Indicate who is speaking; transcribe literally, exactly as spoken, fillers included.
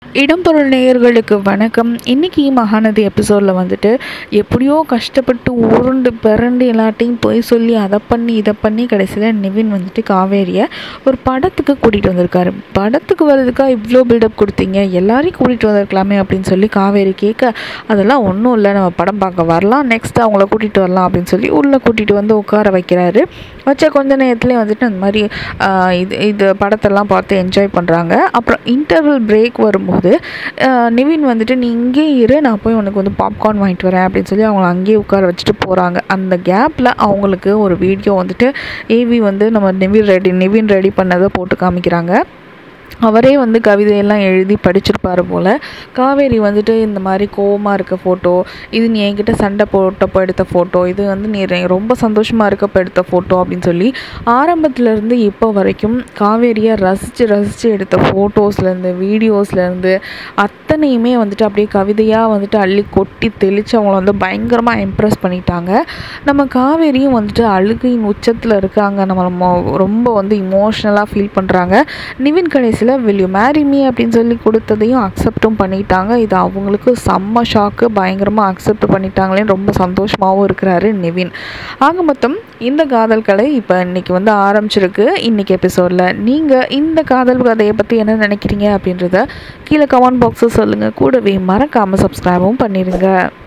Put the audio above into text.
Speaker 1: இடம்பொருள் நேயர்களுக்கு வணக்கம். இன்றைக்கி மகாநதி எபிசோடில் வந்துட்டு எப்படியோ கஷ்டப்பட்டு உருண்டு பிறண்டு எல்லாட்டையும் போய் சொல்லி அதை பண்ணி இதை பண்ணி கடைசியில் நிவின் வந்துட்டு காவேரியை ஒரு படத்துக்கு கூட்டிகிட்டு வந்திருக்காரு. படத்துக்கு வர்றதுக்காக இவ்வளோ பில்டப் கொடுத்தீங்க, எல்லாரையும் கூட்டிகிட்டு வந்திருக்கலாமே அப்படின்னு சொல்லி காவேரி கேட்க, அதெல்லாம் ஒன்றும் இல்லை, நம்ம படம் பார்க்க வரலாம், நெக்ஸ்ட் அவங்கள கூட்டிகிட்டு வரலாம் அப்படின்னு சொல்லி உள்ளே கூட்டிகிட்டு வந்து உட்கார வைக்கிறாரு. வச்ச கொஞ்ச நேரத்துலேயே வந்துட்டு அந்த மாதிரி இது இது படத்தெல்லாம் பார்த்து என்ஜாய் பண்ணுறாங்க. அப்புறம் இன்டர்வல் பிரேக் வரும்போது நிவின் வந்துட்டு நீ இங்கே இரு, நான் போய் உனக்கு வந்து பாப்கார்ன் வாங்கிட்டு வரேன் அப்படின்னு சொல்லி அவங்கள அங்கேயே உட்கார வச்சுட்டு போகிறாங்க. அந்த கேப்பில் அவங்களுக்கு ஒரு வீடியோ வந்துட்டு ஏவி வந்து நம்ம நிவின் ரெடி நிவின் ரெடி பண்ணதை போட்டு காமிக்கிறாங்க. அவரே வந்து கவிதையெல்லாம் எழுதி படிச்சிருப்பார் போல். காவேரி வந்துட்டு இந்த மாதிரி கோவமாக இருக்க ஃபோட்டோ, இது நீ என்கிட்ட சண்டை போட்டப்போ எடுத்த ஃபோட்டோ, இது வந்து நீ ரொம்ப சந்தோஷமாக இருக்கப்போ எடுத்த ஃபோட்டோ அப்படின்னு சொல்லி ஆரம்பத்துலேருந்து இப்போ வரைக்கும் காவேரியை ரசித்து ரசித்து எடுத்த ஃபோட்டோஸ்லேருந்து வீடியோஸ்லேருந்து அத்தனையுமே வந்துட்டு அப்படியே கவிதையாக வந்துட்டு அள்ளி கொட்டி தெளித்து அவங்கள வந்து பயங்கரமாக இம்ப்ரெஸ் பண்ணிட்டாங்க. நம்ம காவேரியும் வந்துட்டு அழுகையின் உச்சத்தில் இருக்காங்க. நம்ம ரொம்ப வந்து இமோஷ்னலாக ஃபீல் பண்ணுறாங்க. நிவின் கடைசி will you marry me அப்படின்னு சொல்லி கொடுத்ததையும் அக்செப்டும் பண்ணிட்டாங்க. இது அவங்களுக்கு செம்ம ஷாக்கு, பயங்கரமாக அக்செப்ட் பண்ணிட்டாங்களேன்னு ரொம்ப சந்தோஷமாகவும் இருக்கிறாரு நிவின். ஆக மொத்தம் இந்த காதல் கலை இப்போ இன்றைக்கி வந்து ஆரம்பிச்சிருக்கு. இன்றைக்கி எபிசோடில் நீங்கள் இந்த காதல் கதையை பற்றி என்ன நினைக்கிறீங்க அப்படின்றத கீழே கமெண்ட் பாக்ஸில் சொல்லுங்கள். கூடவே மறக்காமல் சப்ஸ்கிரைபும் பண்ணிடுங்க.